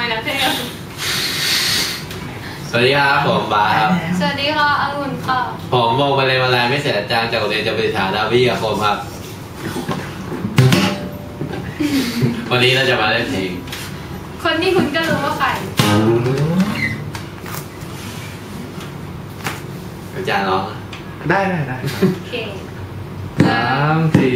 นะเทพสวัสดีครับผมบาครับสวัสดีค่ะองุ่นค่ะผมวงบรรเลงบรรลัยไม่เสร็จอาจารย์จากโรงเรียนจำปาถาดาวิทยาคมครับวันนี้เราจะมาเล่นเพลงคนที่คุณก็รู้ว่าใครอาจารย์ร้องได้โอเค 3 4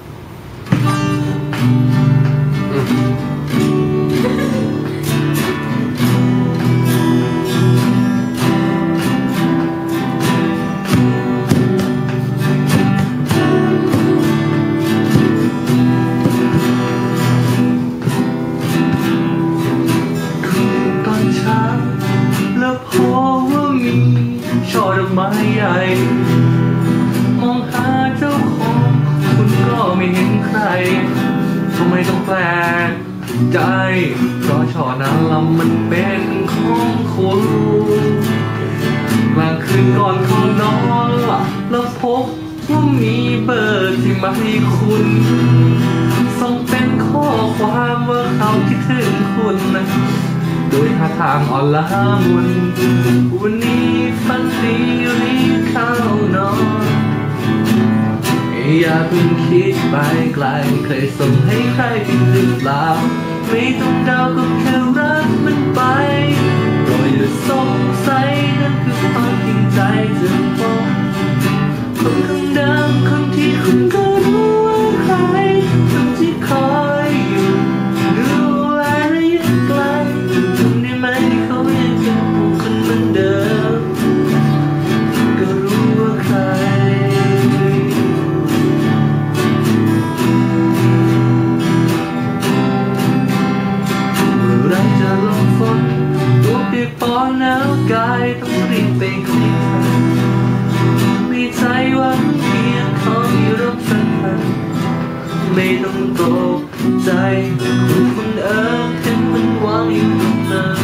แล้วพอว่ามีช่อดอกไม้ใหญ่มองหาเจ้าของคุณก็ไม่เห็นใครทำไมต้องแปลกใจเพราะช่อนั้นลำมันเป็นของคุณกลางคืนก่อนเข้านอนแล้วพบว่ามีเบอร์ที่มาให้คุณส่งเป็นข้อความว่าเขาคิดถึงคุณโดยท่าทางอ่อนล้ามุนวันนี้ฝันดีรีบเข้านอนอย่าเพิ่งคิดไปไกลเคยส่งให้ใครผิดหรือเปล่าไม่ต้องเดาก็แค่รักมันไปโดยอย่าสงสัยนั่นคือความจริงใจจะบอกคนคนเดิมคนที่คุณก็รู้ว่าใครคนที่คอยอยู่ดูแลระยะไกลจำได้ไหมเขายังเป็นคนเหมือนเดิมก็รู้ว่าใครเมื่อไรจะลงฝนตัวเปียกปอนหนาวกายต้องรีบไปคุยกันมีใจหวังเพียงเขาอยู่รบสันพันไม่ต้องตกใจคุณเห็นมันวางอยู่ตรงนั้น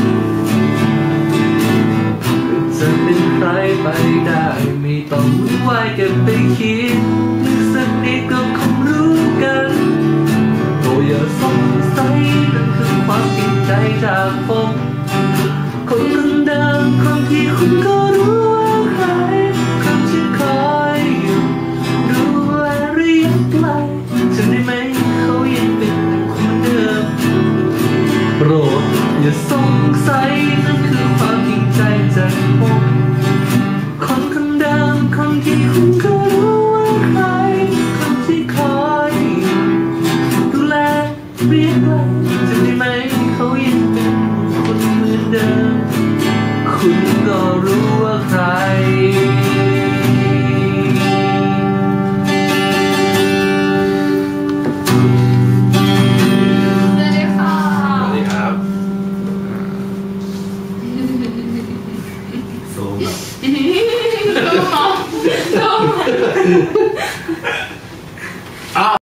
จะเป็นใครไปได้ไม่ต้องวุ่นวายเก็บไปคิดนึกสักนิดก็คงรู้กันโอ้อย่าสงสัยนั่นคือความจริงใจจากผมคนคนเดิมคนที่คุณก็รู้ว่าใครคนที่คอยอยู่ดูแลระยะไกลจำได้ไหมเขายังเป็นคนเดิมโปรดอย่าสงสัยนั่นคือความจริงใจจากผมคนคนเดิมคนที่คุณก็รู้ว่าใครคนที่คอยดูแลเรียกไว้จำได้ไหมเขายังเป็นคนเหมือนเดิมคุณก็รู้ว่าใคร